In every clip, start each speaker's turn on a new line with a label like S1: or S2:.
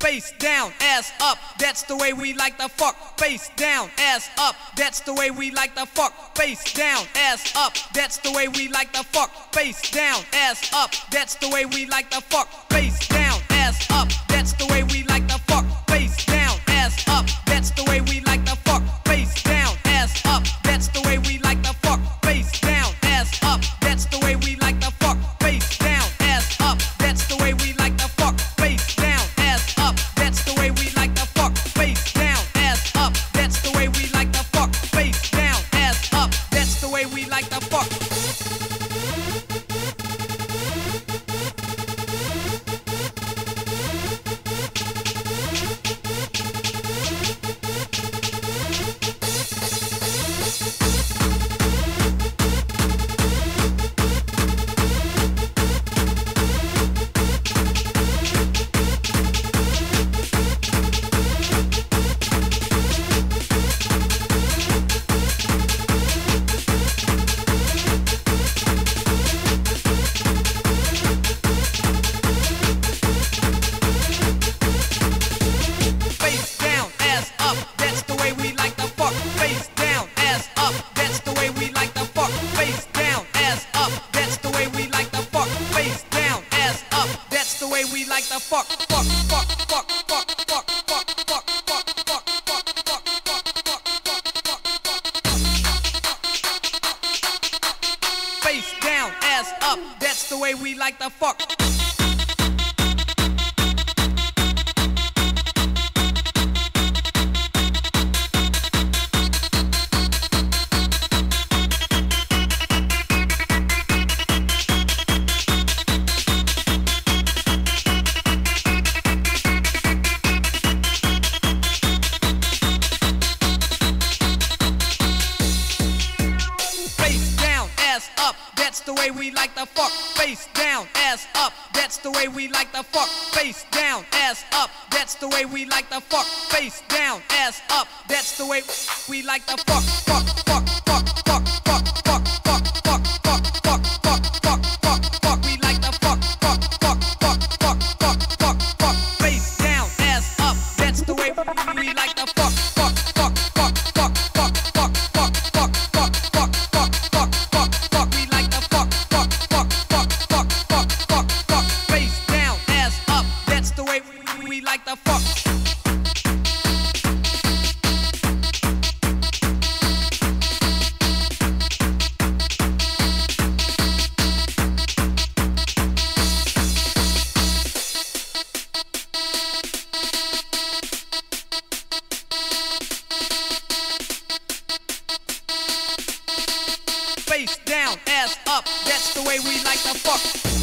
S1: face down, ass up, that's the way we like to fuck. Face down, ass up, that's the way we like to fuck. Face down, ass up, that's the way we like to fuck. Face down, ass up, that's the way we like to fuck. Face down, ass up, that's the way we like to fuck. Face down, ass up, that's the way we like to fuck. Face down, ass up, that's the way we like to fuck. Face down, ass up, that's the way we like to fuck. Face down, ass up, that's the way we like to fuck. Face down, ass up, that's the way we like to fuck. Face down, ass up, that's the way we like to fuck. Face down, ass up, that's the way we like to fuck. Face down, ass up, that's the way we like to fuck. That's the way we like to fuck. Face down, ass up, that's the way we like to fuck. Face down, ass up, that's the way we like to fuck. Face down, ass up, that's the way we like to fuck. Fuck, fuck, fuck, fuck, fuck, fuck, fuck, fuck, fuck, fuck, fuck, fuck, fuck, fuck. We like to fuck, fuck, fuck, fuck, fuck, fuck, fuck, fuck. Face down, ass up, that's the way we like to fuck. Fuck, fuck, fuck, fuck, fuck, fuck, fuck, fuck, fuck, fuck, fuck, fuck, fuck, fuck. We like to fuck, fuck, fuck, fuck, fuck, fuck, fuck, fuck. Face down, ass up, that's the way we like to fuck. Face down, ass up, that's the way we like to fuck.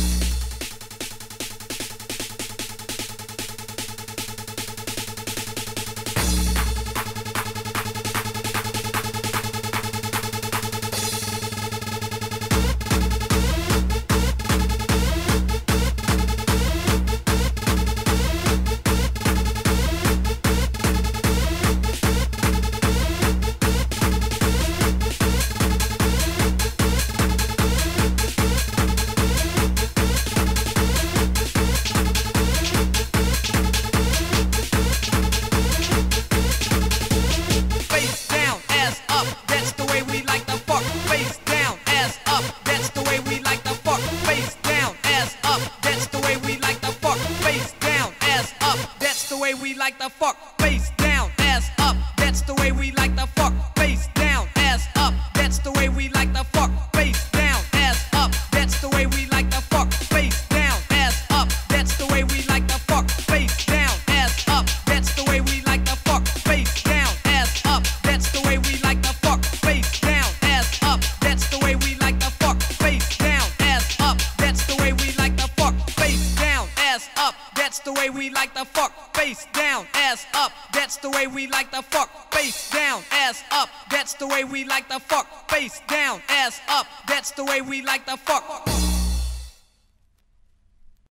S1: We like to fuck. Face down, ass up, that's the way we like to fuck. Face down, ass up, that's the way we like to fuck. Face down, ass up, that's the way we like to fuck. Face down, ass up, that's the way we like to fuck. Face down, ass up, that's the way we like to fuck. Face down, ass up, that's the way we like to fuck. Face down, ass up, that's the way we like to fuck. Face down, ass up, that's the way we like to fuck. Face down, ass up, that's the way we like to fuck. Face down, ass up, that's the way we like to fuck. Face down, ass up, that's the way we like to fuck. Face down, ass up, that's the way we like to fuck.